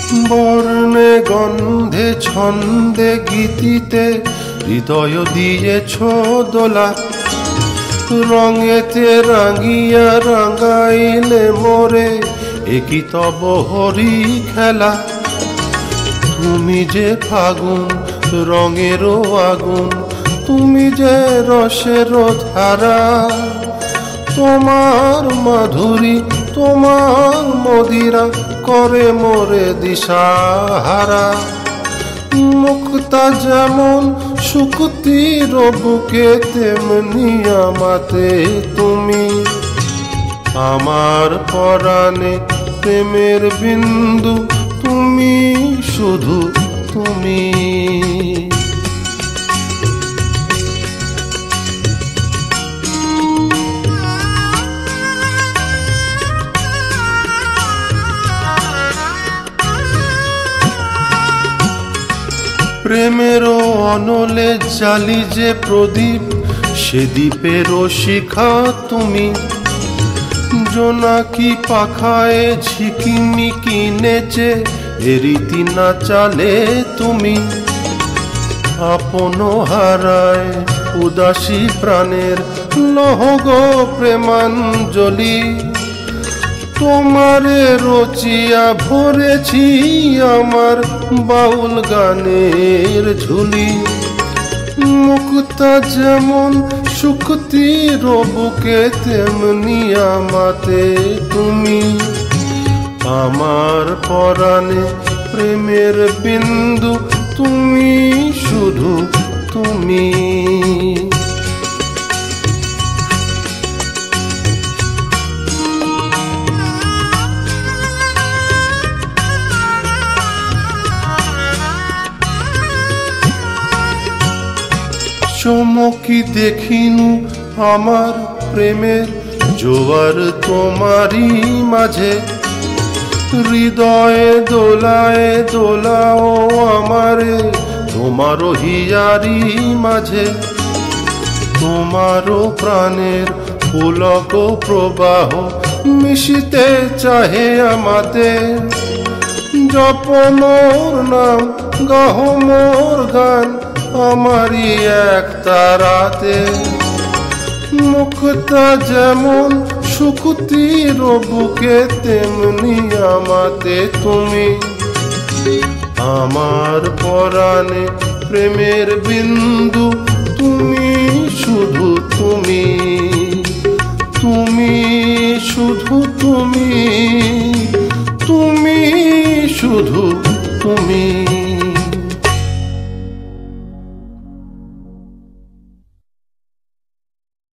বর্ণে গন্ধে ছন্দে গীতিতে হৃদয় দিয়েছ দোলা, রঙেতে রাঙিয়া রাঙাইলে মোরে একই তব হরি খেলা। তুমি যে ফাগুন রঙেরও আগুন, তুমি যে রসেরও ধারা, তোমার মাধুরী তোমার মদিরা করে মোরে দিশাহারা। মুক্তা যেমন শুকতির বুকে তেমনি আমাতে তুমি, আমার পরাণে প্রেমের বিন্দু তুমি, শুধু তুমি। প্রেমেরও অনলে জালি যে প্রদীপ, সে দ্বীপেরও শিখা তুমি। জোনাকি পাখায় ঝিকিমিকি নেচে রীতি না চালে তুমি। আপন হারায় উদাসী প্রাণের লহগ প্রেমাঞ্জলি, তোমারে রচিয়া ভরেছি আমার বাউল গানের ঝুলি। মুক্তা যেমন শুকতির বুকে তেমনি আমাতে তুমি, আমার পরাণে প্রেমের বিন্দু তুমি, শুধু তুমি। চমকি দেখিনু আমার প্রেমের জোয়ার তোমারই মাঝে, হৃদয়ে দোলায় দোলাও আমারে তোমারও হিয়ারি মাঝে। তোমারও প্রাণের পুলক প্রবাহ মিশিতে চাহে আমাতে। জপ মোর নাম গাহ মোর গান আমারই এক তারাতে। মুক্তা যেমন শুকতির বুকে তেমনি আমাতে তুমি, আমার পরাণে প্রেমের বিন্দু তুমি, শুধু তুমি। তুমি শুধু তুমি, তুমি শুধু তুমি।